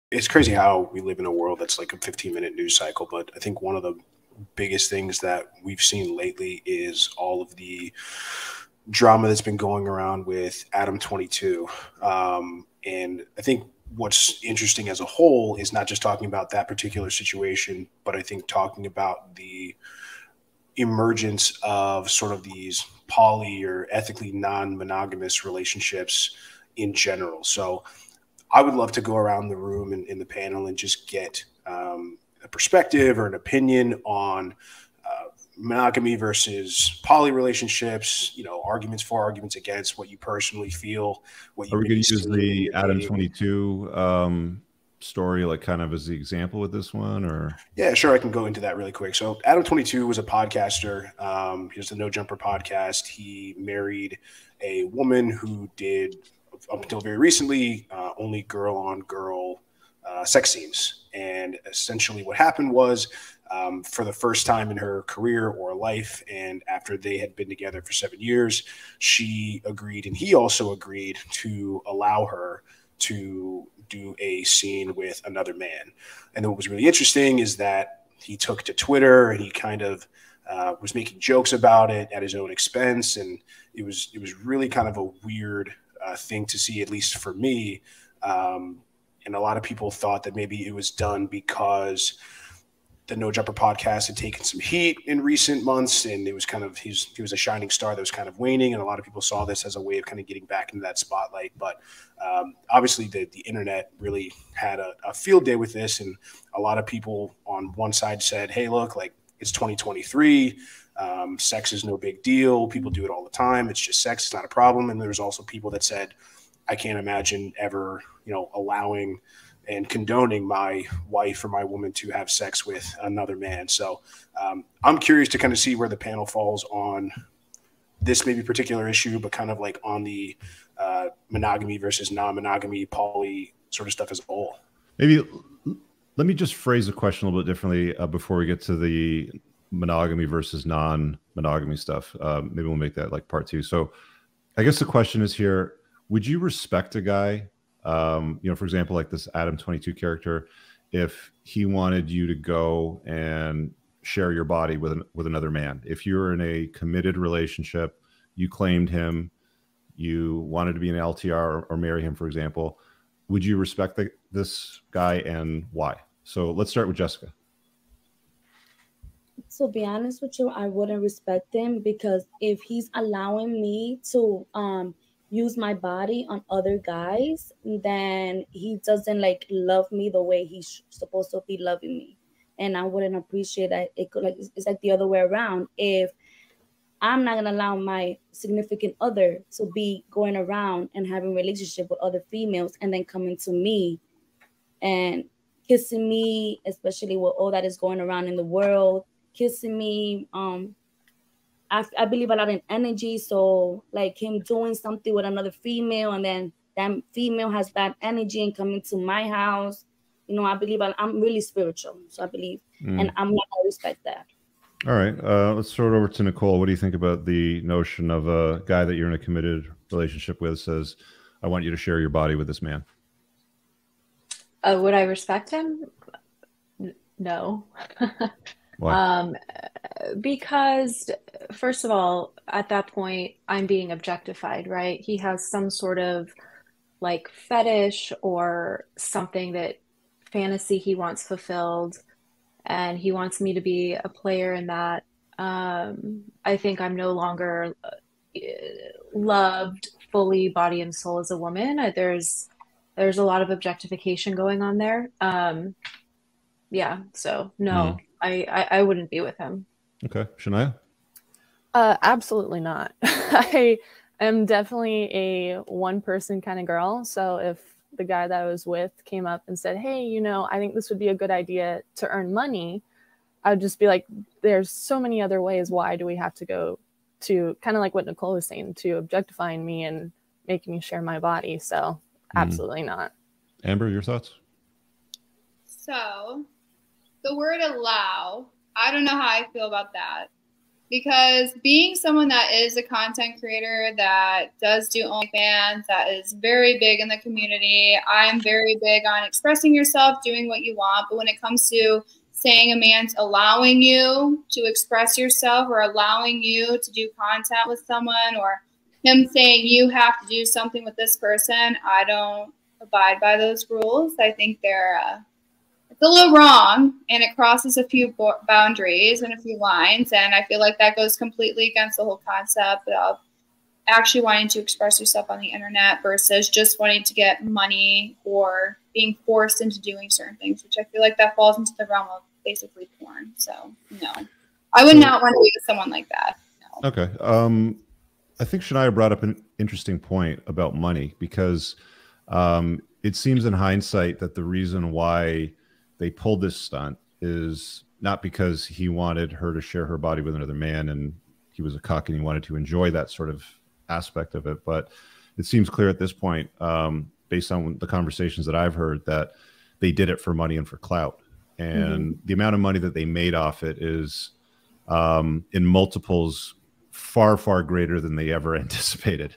it's crazy how we live in a world that's like a 15-minute news cycle. But I think one of the biggest things that we've seen lately is all of the drama that's been going around with Adam 22. And I think what's interesting as a whole is not just talking about that particular situation, but I think talking about the emergence of sort of these poly or ethically non-monogamous relationships in general. So I would love to go around the room in the panel and just get a perspective or an opinion on monogamy versus poly relationships, arguments for, arguments against, what you personally feel, what you Are we really going to use the Adam dating. 22 story like kind of as the example with this one, or? Yeah, sure. I can go into that really quick. So Adam 22 was a podcaster. He has the No Jumper podcast. He married a woman who did, up until very recently, only girl on girl sex scenes. And essentially what happened was, for the first time in her career or life, and after they had been together for 7 years, she agreed, and he also agreed, to allow her to do a scene with another man. And then what was really interesting is that he took to Twitter and he kind of was making jokes about it at his own expense. And it was really kind of a weird thing to see, at least for me. And a lot of people thought that maybe it was done because the No Jumper podcast had taken some heat in recent months, and it was kind of he was a shining star that was kind of waning, and a lot of people saw this as a way of kind of getting back into that spotlight. But obviously, the internet really had a field day with this, and a lot of people on one side said, "Hey, look, like it's 2023. Sex is no big deal. People do it all the time. It's just sex. It's not a problem." And there's also people that said, "I can't imagine ever, allowing and condoning my wife or my woman to have sex with another man." So I'm curious to kind of see where the panel falls on this maybe particular issue, but kind of like on the monogamy versus non-monogamy, poly sort of stuff as a whole. Maybe let me just phrase the question a little bit differently before we get to the monogamy versus non-monogamy stuff. Maybe we'll make that like part 2. So I guess the question is here, would you respect a guy, for example, like this Adam 22 character, if he wanted you to go and share your body with another man? If you're in a committed relationship, you claimed him, you wanted to be an LTR or marry him, for example, would you respect this guy, and why? So let's start with Jessica. So be honest with you, I wouldn't respect him, because if he's allowing me to use my body on other guys, then he doesn't like love me the way he's supposed to be loving me, and I wouldn't appreciate that. It's like the other way around. If I'm not gonna allow my significant other to be going around and having relationship with other females and then coming to me and kissing me, especially with all that is going around in the world, kissing me. I believe a lot in energy. So like him doing something with another female, and then that female has bad energy and coming to my house. I believe I'm really spiritual. So I believe, and I'm not gonna respect that. All right. Let's throw it over to Nicole. What do you think about the notion of a guy that you're in a committed relationship with says, "I want you to share your body with this man"? Would I respect him? No. Why? Because first of all, at that point, I'm being objectified, right? He has some sort of like fetish or something, that fantasy he wants fulfilled, and he wants me to be a player in that. I think I'm no longer loved fully, body and soul, as a woman. There's a lot of objectification going on there. Yeah, so no, I wouldn't be with him. Okay. Shania? Absolutely not. I am definitely a one-person kind of girl. So if the guy that I was with came up and said, "Hey, I think this would be a good idea to earn money," I would just be like, there's so many other ways. Why do we have to go to, kind of like what Nicole was saying, to objectifying me and making me share my body? So absolutely not. Amber, your thoughts? So the word allow, I don't know how I feel about that. because being someone that is a content creator that does do OnlyFans, that is very big in the community, I'm very big on expressing yourself, doing what you want. But when it comes to saying a man's allowing you to express yourself or allowing you to do content with someone, or him saying you have to do something with this person, I don't abide by those rules. I think they're it's a little wrong, and it crosses a few boundaries and a few lines, and I feel like that goes completely against the whole concept of actually wanting to express yourself on the internet versus just wanting to get money or being forced into doing certain things, which I feel like that falls into the realm of basically porn. So no, I would not want to be with someone like that. No. Okay. I think Shania brought up an interesting point about money, because it seems in hindsight that the reason why they pulled this stunt is not because he wanted her to share her body with another man and he was a cuck and he wanted to enjoy that sort of aspect of it. But it seems clear at this point, based on the conversations that I've heard, that they did it for money and for clout. And the amount of money that they made off it is in multiples far, far greater than they ever anticipated.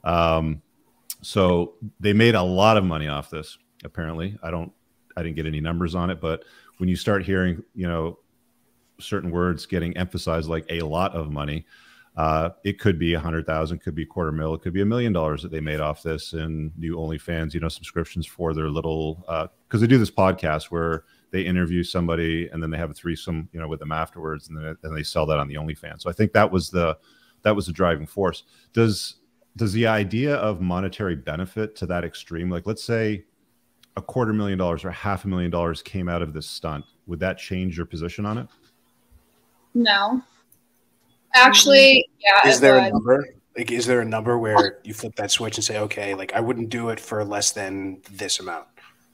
So they made a lot of money off this, apparently. I didn't get any numbers on it, but when you start hearing, you know, certain words getting emphasized like a lot of money, it could be 100,000, could be $250,000, it could be $1 million that they made off this, and new OnlyFans, you know, subscriptions for their little, because they do this podcast where they interview somebody and then they have a threesome, you know, with them afterwards, and then they sell that on the OnlyFans. So I think that was the driving force. Does the idea of monetary benefit to that extreme, like let's say $250,000 or $500,000 came out of this stunt, would that change your position on it? No. Actually, yeah. Is there a number? Like, is there a number where you flip that switch and say, okay, like I wouldn't do it for less than this amount?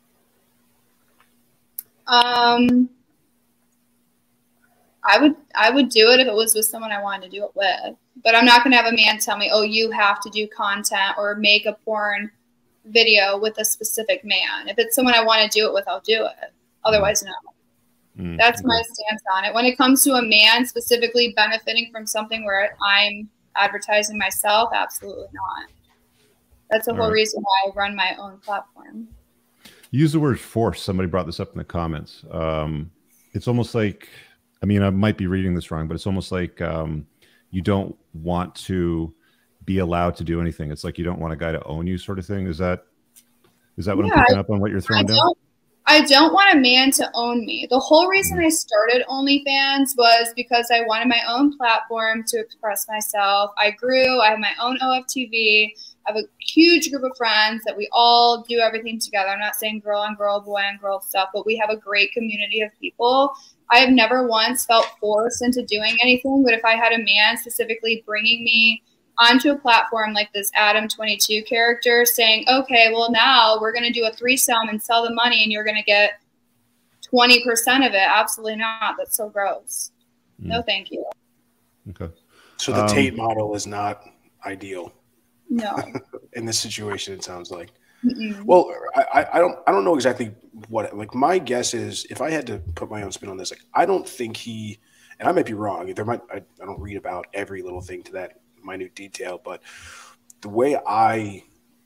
I would do it if it was with someone I wanted to do it with. But I'm not going to have a man tell me, oh, you have to do content or make a porn video with a specific man. If it's someone I want to do it with, I'll do it. Otherwise, no. That's my stance on it. When it comes to a man specifically benefiting from something where I'm advertising myself, absolutely not. That's the whole reason why I run my own platform. Use the word force. Somebody brought this up in the comments. It's almost like, I mean, I might be reading this wrong, but it's almost like you don't want to be allowed to do anything. It's like you don't want a guy to own you, sort of thing. Is that what I'm picking up on what you're throwing down? I don't want a man to own me. The whole reason I started OnlyFans was because I wanted my own platform to express myself. I grew. I have my own OFTV. I have a huge group of friends that we all do everything together. I'm not saying girl on girl, boy on girl stuff, but we have a great community of people. I have never once felt forced into doing anything, but if I had a man specifically bringing me onto a platform like this Adam 22 character saying, okay, well, now we're going to do a threesome and sell the money and you're going to get 20% of it. Absolutely not. That's so gross. No, thank you. Okay. So the Tate model is not ideal. No. In this situation, it sounds like. Well, I don't know exactly what, like, my guess is, if I had to put my own spin on this, like, I don't think he, and I might be wrong. I don't read about every little thing to that minute detail, but the way I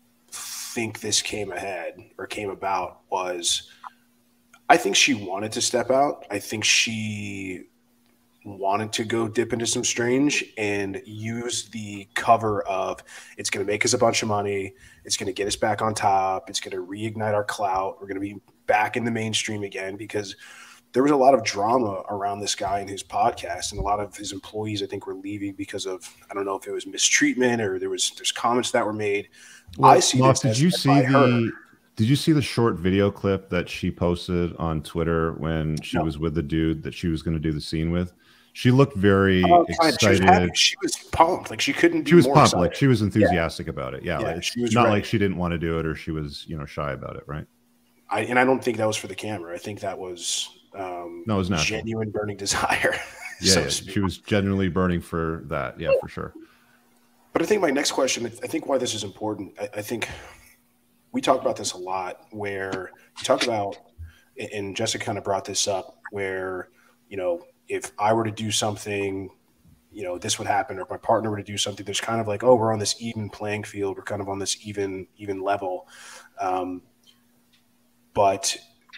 think this came about was, I think she wanted to step out. I think she wanted to go dip into some strange and use the cover of, it's going to make us a bunch of money, it's going to get us back on top, it's going to reignite our clout, we're going to be back in the mainstream again, because there was a lot of drama around this guy and his podcast, and a lot of his employees, I think, were leaving because of, I don't know if it was mistreatment or there's comments that were made. Well, I see this did you see the short video clip that she posted on Twitter when she was with the dude that she was going to do the scene with? She looked very excited. She was pumped. Like, she couldn't be She was more pumped. excited. Like, she was enthusiastic about it. Yeah, like, she was not ready. like she didn't want to do it or she was, shy about it, right? I don't think that was for the camera. I think that was no, it was natural. Genuine burning desire. Yeah, she was genuinely burning for that. Yeah, for sure. But I think my next question, I think why this is important, I think we talk about this a lot, where you talk about, and Jessica kind of brought this up, where, if I were to do something you know, this would happen, or if my partner were to do something, there's kind of like, oh, we're on this even playing field. We're kind of on this even level. But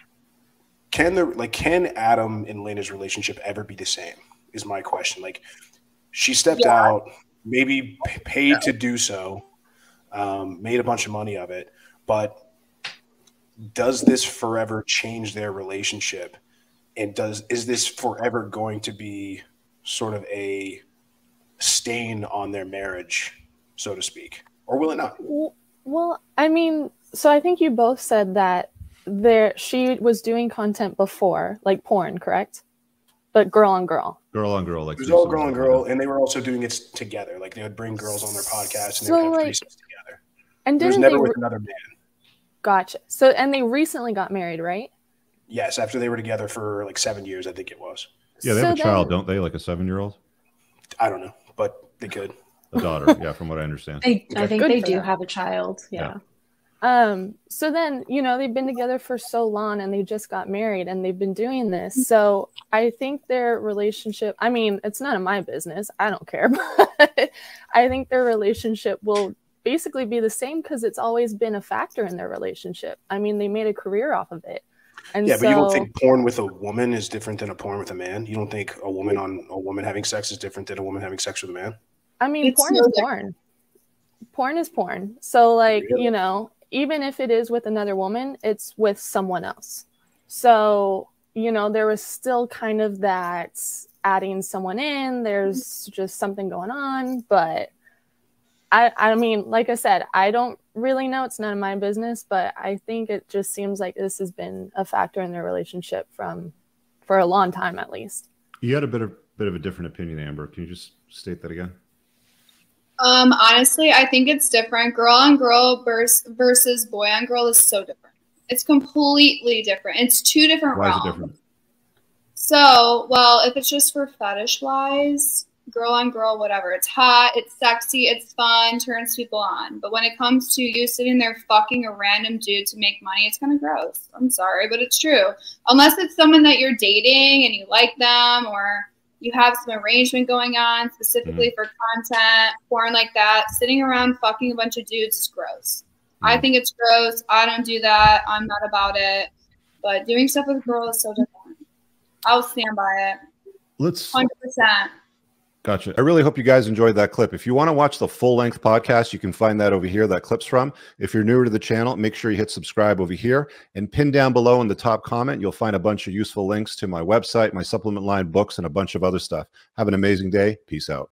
can Adam and Lena's relationship ever be the same is my question. Like, she stepped out, maybe paid to do so, made a bunch of money of it, but does this forever change their relationship? And is this forever going to be sort of a stain on their marriage, so to speak, or will it not? Well, I mean, so I think you both said that she was doing content before, like porn, correct? But girl on girl. Girl on girl, like it was all girl on girl, and they were also doing it together. Like they would bring girls on their podcast and they would have threesomes together. And it was never with another man. Gotcha. So, and they recently got married, right? Yes, after they were together for like 7 years, I think it was. Yeah, they have a child, don't they? Like a 7-year-old? I don't know, but they could. A daughter, yeah, from what I understand. I think they do have a child, yeah. So then, you know, they've been together for so long and they just got married and they've been doing this. So I think their relationship, I mean, it's none of my business. I don't care. But I think their relationship will basically be the same because it's always been a factor in their relationship. I mean, they made a career off of it. And yeah, but you don't think porn with a woman is different than a porn with a man? You don't think a woman having sex is different than a woman having sex with a man? I mean, porn is porn. Porn is porn. So, like, you know, even if it is with another woman, it's with someone else. So, you know, there was still kind of that adding someone in. There's just something going on. But I mean, like I said, I don't really know. It's none of my business. But I think it just seems like this has been a factor in their relationship for a long time, at least. You had a bit of a different opinion, Amber. Can you just state that again? Honestly, I think it's different. Girl on girl versus boy on girl is so different. It's completely different. It's two different realms. Why is it different? So, well, if it's just for fetish wise, girl on girl, whatever. It's hot, it's sexy, it's fun, turns people on. But when it comes to you sitting there fucking a random dude to make money, it's kind of gross. I'm sorry, but it's true. Unless it's someone that you're dating and you like them, or you have some arrangement going on specifically for content, porn like that, sitting around fucking a bunch of dudes is gross. I think it's gross. I don't do that. I'm not about it. But doing stuff with a girl is so different. I'll stand by it. 100%. Gotcha. I really hope you guys enjoyed that clip. If you want to watch the full-length podcast, you can find that over here, that clip's from. If you're newer to the channel, make sure you hit subscribe over here. And pinned down below in the top comment, you'll find a bunch of useful links to my website, my supplement line, books, and a bunch of other stuff. Have an amazing day. Peace out.